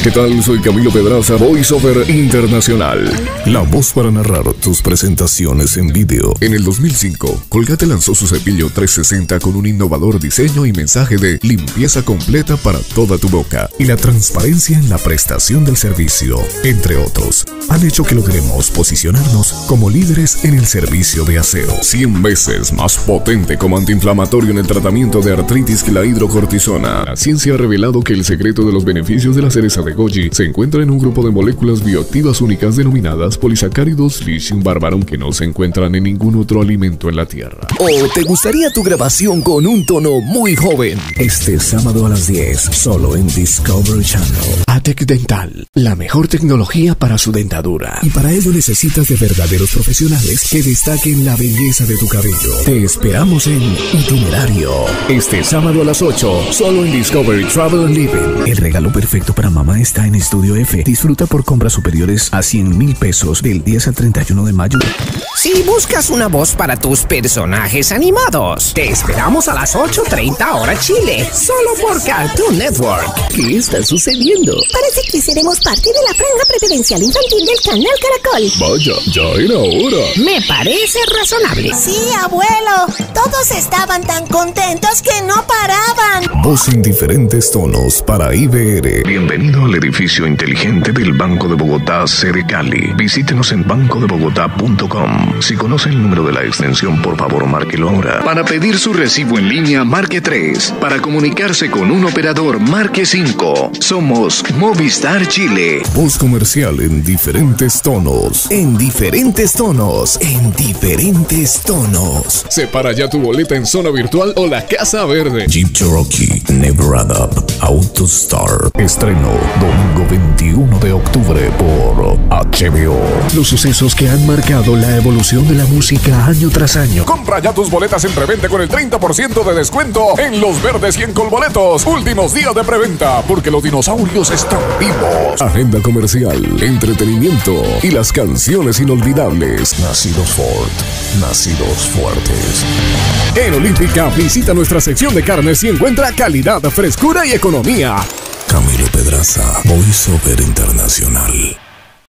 ¿Qué tal? Soy Camilo Pedraza, VoiceOver Internacional. La voz para narrar tus presentaciones en vídeo. En el 2005, Colgate lanzó su cepillo 360 con un innovador diseño y mensaje de limpieza completa para toda tu boca y la transparencia en la prestación del servicio, entre otros, han hecho que logremos posicionarnos como líderes en el servicio de aseo. 100 veces más potente como antiinflamatorio en el tratamiento de artritis que la hidrocortisona. La ciencia ha revelado que el secreto de los beneficios de la cereza de goji se encuentra en un grupo de moléculas bioactivas únicas denominadas polisacáridos Lithium Barbarum que no se encuentran en ningún otro alimento en la Tierra. ¿O te gustaría tu grabación con un tono muy joven? Este sábado a las 10, solo en Discovery Channel. Atec Dental, la mejor tecnología para su dentadura. Y para ello necesitas de verdaderos profesionales que destaquen la belleza de tu cabello. Te esperamos en Itinerario. Este sábado a las 8, solo en Discovery Travel and Living. El regalo perfecto para mamá está en Estudio F. Disfruta por compras superiores a 100,000 pesos del 10 al 31 de mayo. Si buscas una voz para tus personajes animados, te esperamos a las 8:30 hora Chile, solo por Cartoon Network. ¿Qué está sucediendo? Parece que seremos parte de la franja preferencial infantil del canal Caracol. Vaya, ya era hora. Me parece razonable. Sí, abuelo. Todos estaban tan contentos que no paraban. Voz en diferentes tonos para IBR. Bienvenido al edificio inteligente del Banco de Bogotá, sede Cali. Visítenos en bancodebogotá.com. Si conoce el número de la extensión, por favor, márquelo ahora. Para pedir su recibo en línea, marque 3. Para comunicarse con un operador, marque 5. Somos Movistar Chile. Voz comercial en diferentes tonos. En diferentes tonos. En diferentes tonos. Separa ya tu boleta en Zona Virtual o la Casa Verde. Jeep Cherokee Never Add Up AutoStar. Estreno domingo 21 de octubre por HBO. Los sucesos que han marcado la evolución de la música año tras año. Compra ya tus boletas en preventa con el 30% de descuento en Los Verdes y en Colboletos. Últimos días de preventa porque los dinosaurios están vivos. Agenda comercial, entretenimiento y las canciones inolvidables. Nacidos Ford, nacidos fuertes. En Olímpica visita nuestra sección de carnes y encuentra calidad, frescura y economía. Camilo Pedraza, VoiceOver Internacional.